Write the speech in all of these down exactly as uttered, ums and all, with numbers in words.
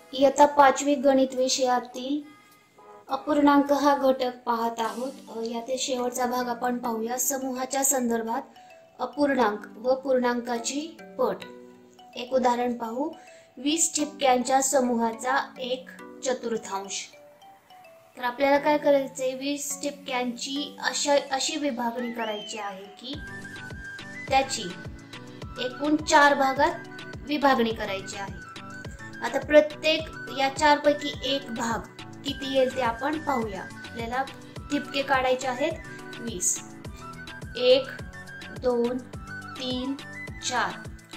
इयत्ता पाचवी गणित विषयातील अपूर्णांक हा घटक पाहत आहोत। यातील शेवटचा भाग आपण पाहूया। समूहाच्या संदर्भात अपूर्णांक व पूर्णांकाची पट। एक उदाहरण पाहू। वीस ठिपक्यांच्या समूहाचा एक चतुर्थांश। तर आपल्याला काय करायचंय, वीस ठिपक्यांची अशा अशी विभागणी करायची आहे की त्याची एकूण चार भागात विभागणी करायची आहे। आता प्रत्येक या चार पैकी एक भाग किती येईल ते आपण पाहूया। आपल्याला ठिपके काढायचे आहेत वीस। एक, दोन, तीन, चार,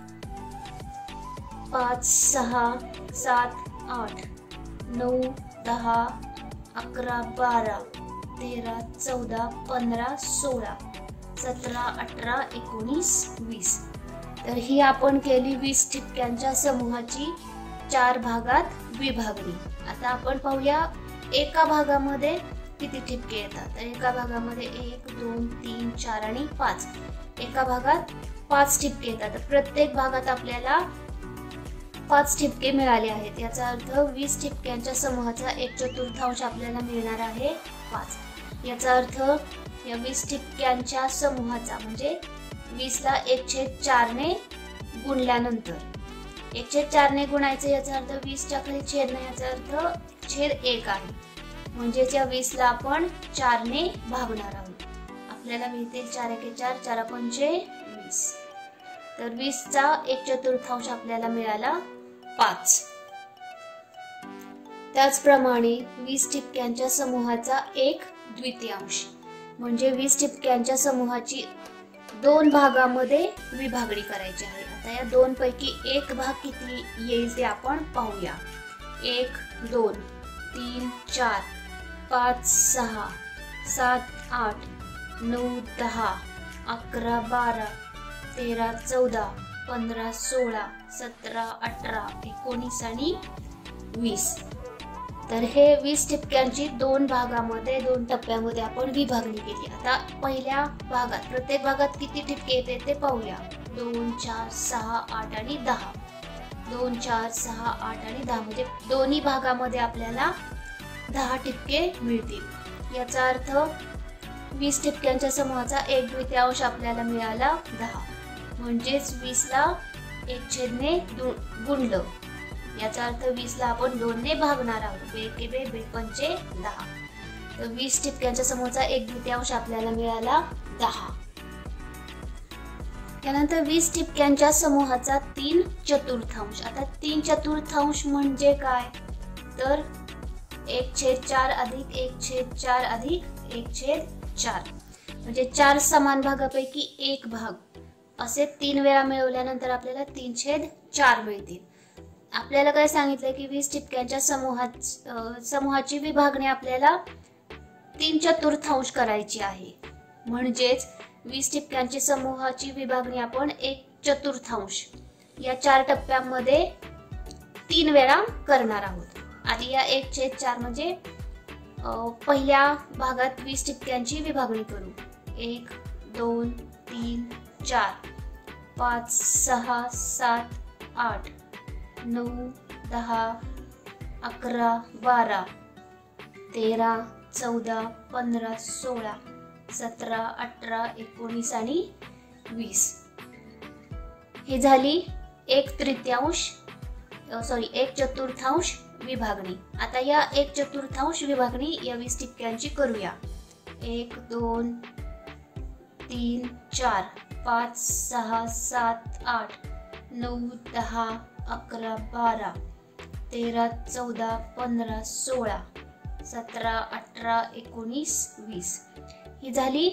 पाच, सहा, सात, आठ, नऊ, दहा, अकरा, बारा, तेरा, चौदा, पंधरा, सोळा, सतरा, अठरा, एकोणीस, वीस। तर ही आपण केली वीस ठिपक्यांच्या समूहाची चार भागात विभागणी। आता आपण पाहूया एका भागामध्ये किती ठिपके येतात। तर एका भागामध्ये एक, दोन, तीन, चार आणि पाच। एका भागात पाच ठिपके येतात। तर प्रत्येक भागात आपल्याला पाच ठिपके मिळाले आहेत। याचा अर्थ वीस ठिपक्यांच्या समूहाचा एक चतुर्थांश आपल्याला मिळणार आहे पाच। याचा अर्थ या वीस ठिपक्यांच्या समूहाचा म्हणजे वीस ला एक छेद चार ने गुणल्यानंतर एक छेद चार ने गुणायचे, याचा अर्थ वीस च्या खाली छेद नाही, याचा अर्थ छेद एक आहे। म्हणजे या वीस ला आपण चार ने भागणार आहोत। आपल्याला मिळतील चार एके चार, चार पंचे वीस। तर वीस चा एक चतुर्थांश आपल्याला मिळाला पाच। त्याचप्रमाणे वीस ठिपक्यांच्या समूहाचा एक द्वितीयांश म्हणजे वीस ठिपक्यांच्या समूहाची दोन भागामध्ये विभागणी करायची आहे। आता या दोन पैकी एक भाग किती येईल ते आपण पाहूया। एक, दोन, तीन, चार, पाच, सहा, सात, आठ, नऊ, दहा, अकरा, बारा, तेरा, चौदा, पंधरा, सोळा, सतरा, अठरा, एकोणीस आणि वीस। तर हे वीस ठिपक्यांची दोन भागामध्ये दोन टप्प्यामध्ये आपण विभागणी केली। आता पहिल्या भागात प्रत्येक भागात किती ठिपके येते ते पाहूया। दोन, चार, सहा, आठ आणि दहा। दोन, चार, सहा, आठ आणि दहा म्हणजे दोन्ही भागामध्ये आपल्याला दहा ठिपके मिळतील। याचा अर्थ वीस ठिपक्यांच्या समूहाचा एक द्वितीयांश आपल्याला मिळाला दहा। म्हणजेच वीस ला एक छेदने गुणलं, याचा अर्थ वीस ला आपण दोन ने भागणार आहोत। बेके बे बे पंचे दहा। तर वीस ठिपक्यांच्या समूहाचा एक द्वितीयांश आपल्याला मिळाला दहा। त्यानंतर वीस ठिपक्यांच्या समूहाचा तीन चतुर्थांश। आता तीन चतुर्थांश म्हणजे काय, तर एक छेद चार अधिक एक छेद चार अधिक एक छेद चार म्हणजे चार समान भागापैकी एक भाग असे तीन वेळा मिळवल्यानंतर आपल्याला तीन छेद चार मिळतील। आपल्याला काय सांगितलं की वीस ठिपक्यांच्या समूहात समूहाची विभागणी आपल्याला तीन चतुर्थांश करायची आहे। म्हणजेच वीस ठिपक्यांची समूहाची विभागणी आपण एक चतुर्थांश या चार टप्प्यांमध्ये तीन वेळा करणार आहोत। आधी या एक छेद चार म्हणजे पहिल्या भागात वीस ठिपक्यांची विभागणी करू। एक, दोन, तीन, चार, पाच, सहा, सात, आठ, नऊ, दहा, अकरा, बारा, तेरा, चौदा, पंधरा, सोळा, सतरा, अठरा, एकोणीस आणि वीस। ही झाली एक तृतीयांश सॉरी एक चतुर्थांश विभागणी। आता या एक चतुर्थांश विभागणी या वीस ठिपक्यांची करूया। एक, दोन, तीन, चार, पाच, सहा, सात, आठ, नऊ, दहा, अकरा, बारा, तेरा, चौदा, पंधरा, सोळा, सतरा, अठरा, एकोणीस, वीस। ही झाली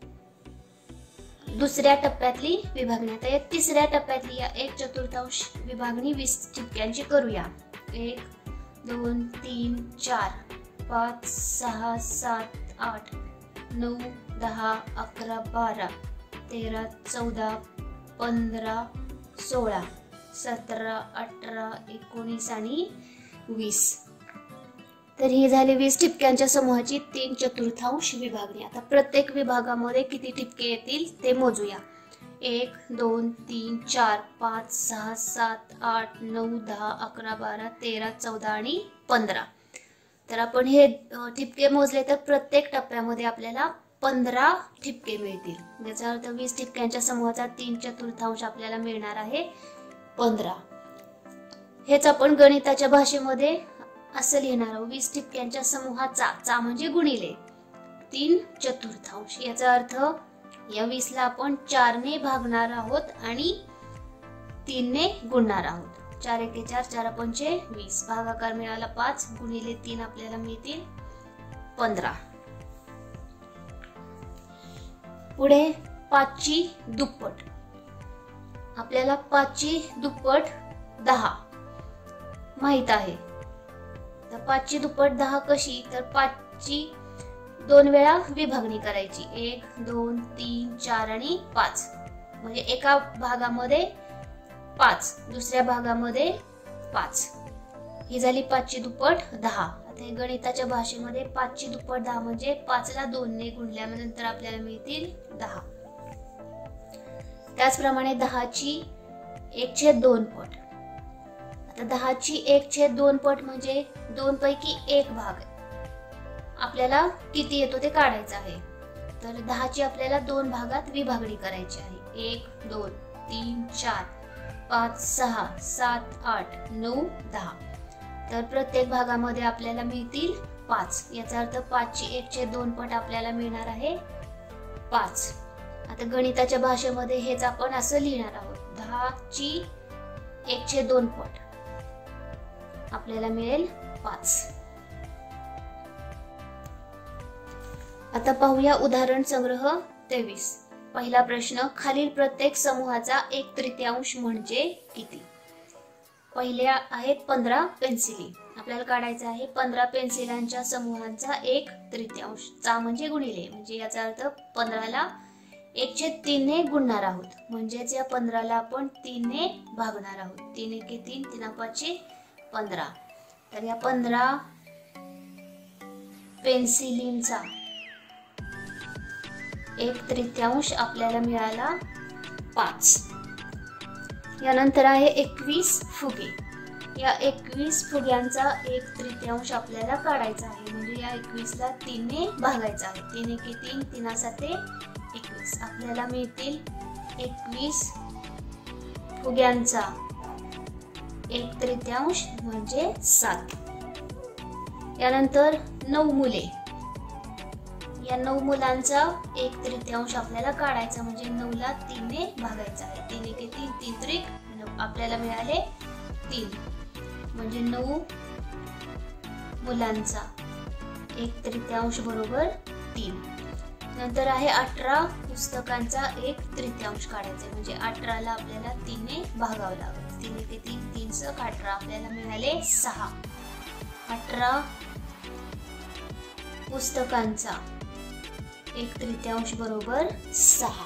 दुसऱ्या टप्प्यातली विभागणी। आता या तिसऱ्या टप्प्यातली या एक चतुर्थांश विभागणी वीस ठिपक्यांची करूया। एक, दोन, तीन, चार, पाच, सहा, सात, आठ, नऊ, दहा, अकरा, बारा, तेरा, चौदा, पंधरा, सोळा, सतरा, अठरा, एकोणीस आणि वीस। तर ही झाली वीस ठिपक्यांच्या समूहाची तीन चतुर्थांश विभागणी। आता प्रत्येक विभागामध्ये किती ठिपके येतील ते मोजूया। एक दोन तीन चार पाच सहा सात आठ नऊ दहा अकरा बारा तेरा चौदा आणि पंधरा. तर आपण हे ठिपके मोजले तर प्रत्येक टप्प्यामध्ये आपल्याला पंधरा ठिपके मिळतील. याचा अर्थ वीस ठिपक्यांच्या समूहाचा तीन चतुर्थांश आपल्याला मिळणार आहे पंधरा. हेच आपण गणिताच्या भाषेमध्ये असं लिहिणार आहोत, वीस ठिपक्यांच्या समूहाचा, चा म्हणजे गुणिले तीन चतुर्थांश. याचा अर्थ या वीस ला आपण चार ने भागणार आहोत आणि तीन ने गुणणार आहोत. चार एके चार, चार पंचे वीस, भागाकार मिळाला पाच, गुणिले तीन आपल्याला मिळतील पंधरा. पुढे पाचची दुप्पट. आपल्याला पाचची दुप्पट दहा माहित आहे. तर पाचची दुप्पट दहा कशी, तर पाचची दोन वेळा विभागणी करायची, एक दोन तीन चार आणि पाच. म्हणजे एका भागामध्ये पाच, दुसऱ्या भागामध्ये पाच. ही झाली पाचची दुप्पट दहा. आता हे गणिताच्या भाषेमध्ये पाचची दुप्पट दहा म्हणजे पाचला दोन ने गुणल्यानंतर आपल्याला मिळतील दहा. त्याचप्रमाणे दहाची एक छेद दोन पट. आता दहाची एक छेद दोन पट म्हणजे दोन पैकी एक भाग आपल्याला किती येतो ते काढायचं आहे. तर दहाची आपल्याला दोन भागात विभागणी करायची आहे, एक दोन तीन चार पाच सहा सात आठ नऊ दहा. तर प्रत्येक भागामध्ये आपल्याला मिळतील पाच. याचा अर्थ पाचची एक छेद दोन पट आपल्याला मिळणार आहे पाच. आता गणिताच्या भाषेमध्ये हेच आपण असं लिहिणार आहोत, दहाची एक छेद दोन पट आपल्याला मिळेल पाच. आता पाहूया उदाहरण संग्रह तेवीस. पहिला प्रश्न, खालील प्रत्येक समूहाचा एक तृतीयांश म्हणजे किती. पहिल्या आहेत पंधरा पेन्सिली. आपल्याला काढायचं आहे पंधरा पेन्सिलांच्या समूहांचा एक तृतीयांश. चा म्हणजे गुणिले, म्हणजे याचा अर्थ पंधराला एक छेद तीन ने गुणणार आहोत, म्हणजेच या पंधराला आपण तीन ने भागणार आहोत. तीन एके तीन, तीन पाचशे पंधरा. तर या पंधरा पेन्सिलींचा एक तृतीयांश आपल्याला मिळाला पाच. यानंतर आहे एकवीस फुगे. या एकवीस फुग्यांचा एक तृतीयांश आपल्याला काढायचा आहे, म्हणजे या एकवीस ला तीन ने भागायचा आहे. तीन एके तीन, तीन साते एकवीस. आपल्याला मिळतील एकवीस फुग्यांचा एक तृतीयांश म्हणजे सात. यानंतर नऊ मुले. या नऊ मुलांचा एक तृतीयांश आपल्याला काढायचा, म्हणजे नऊ ला तीन ने भागायचा आहे. तीन एके तीन, तीन त्रिक नऊ. आपल्याला मिळाले तीन, म्हणजे नऊ मुलांचा एक तृतीयांश बरोबर तीन. नंतर आहे अठरा पुस्तकांचा एक तृतीयांश काढायचा, म्हणजे अठरा ला आपल्याला तीन ने भागावं लागेल. तीन एके तीन, तीन सक अठरा. आपल्याला मिळाले सहा. अठरा पुस्तकांचा एक तृतीयांश बरोबर सहा.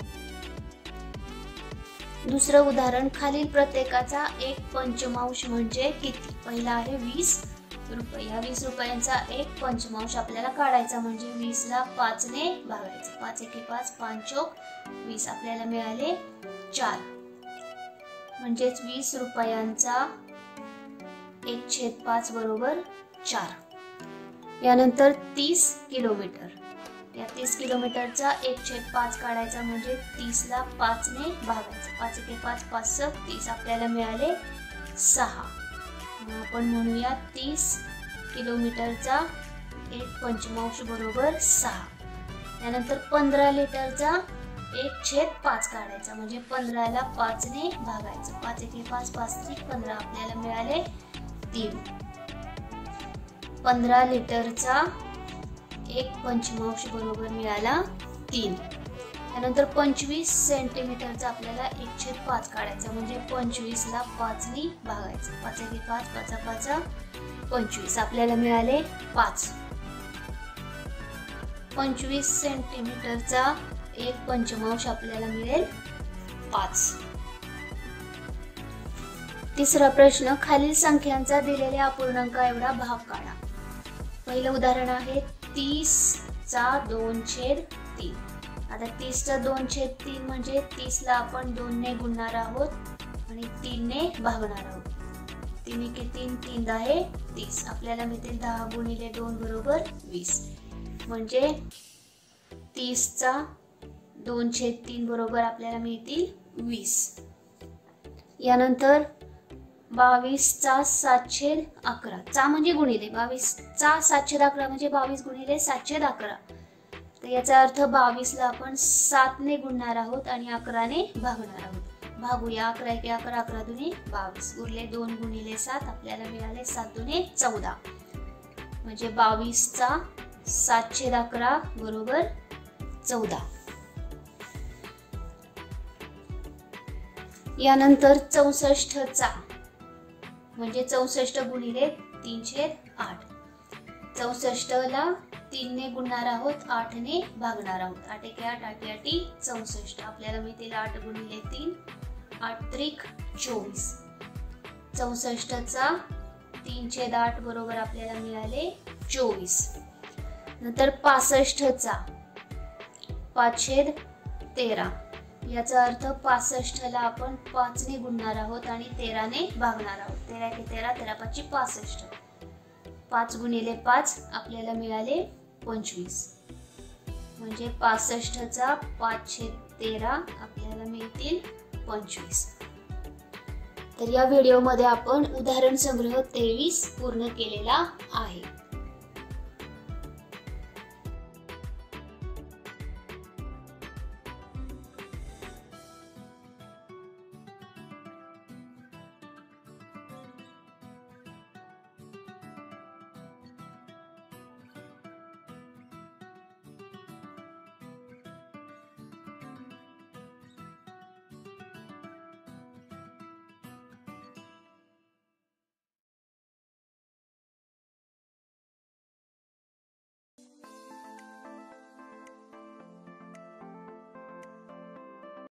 दुसरं उदाहरण, खालील प्रत्येकाचा एक पंचमांश म्हणजे किती. पहिला आहे वीस रुपये. या वीस रुपयांचा एक पंचमांश आपल्याला काढायचा, म्हणजे वीस ला पाच ने भागायचं. पाच एके पाच, पाच चौक वीस. आपल्याला मिळाले चार, म्हणजेच वीस रुपयांचा एक छेद पाच बरोबर चार. यानंतर तीस किलोमीटर. या तीस किलोमीटरचा एक छेद पाच काढायचा, म्हणजे तीस ला पाच ने भागायचं. पाच एके पाच, पाच सक तीस. आपल्याला मिळाले सहा. आपण म्हणूया तीस किलोमीटरचा एक पंचमांश बरोबर सहा. यानंतर पंधरा लिटरचा एक छेद पाच काढायचा, म्हणजे पंधरा ला पाच ने भागायचं. पाच एके पाच, पाच त्रिक पंधरा. आपल्याला मिळाले तीन. पंधरा लिटरचा एक पंचमांश बरोबर मिळाला तीन. त्यानंतर पंचवीस सेंटीमीटरचा आपल्याला एक छेद पाच काढायचा, म्हणजे पंचवीस ला पाच ने भागायचं. पाच एके पाच, पाचा पाचा पंचवीस. आपल्याला मिळाले पाच. पंचवीस सेंटीमीटरचा एक पंचमांश आपल्याला मिळेल पाच. तिसरा प्रश्न, खालील संख्यांचा दिलेल्या अपूर्णांका एवढा भाग काढा. पहिलं उदाहरण आहे तीस चा दोन छेद तीन. आता तीसचा दोन छेद तीन म्हणजे तीसला आपण दोनने गुणणार आहोत आणि तीनने भागणार आहोत. तीन एके तीन, तीन दहा तीस. आपल्याला मिळतील दहा गुणिले दोन बरोबर वीस. म्हणजे तीसचा दोन छेद तीन बरोबर आपल्याला मिळतील वीस. यानंतर बावीसचा सात छेद अकरा. चा म्हणजे गुणिले, बावीसचा सात छेद अकरा म्हणजे बावीस गुणिले सात छेद अकरा. तर याचा अर्थ बावीसला आपण सातने गुणणार आहोत आणि अकराने भागणार आहोत. भागूया. अकरा एके अकरा, अकरा दुने बावीस. उरले दोन गुणिले सात. आपल्याला मिळाले सात दुने चौदा. म्हणजे बावीसचा सात छेद अकरा बरोबर चौदा. यानंतर चौसष्टचा म्हणजे चौसष्ट गुणिले तीन छेद आठ. चौसष्टला तीनने गुणणार आहोत, आठने भागणार आहोत. आठ एके आठ, आठ आठी चौसष्ट. आपल्याला मिळतील आठ गुणिले तीन, आठ त्रिक चोवीस. चौसष्टचा तीन छेद आठ बरोबर आपल्याला मिळाले चोवीस. नंतर पासष्टचा पाच छेद तेरा. याचा अर्थ पासष्टला आपण पाचने गुणणार आहोत आणि तेराने भागणार आहोत. तेरा एके तेरा, तेरा पाचशे पासष्ट. पाच गुणिले पाच आपल्याला मिळाले पंचवीस. म्हणजे पासष्टचा पाच छेद तेरा आपल्याला मिळतील पंचवीस. तर या व्हिडिओमध्ये आपण उदाहरण संग्रह तेवीस पूर्ण केलेला आहे.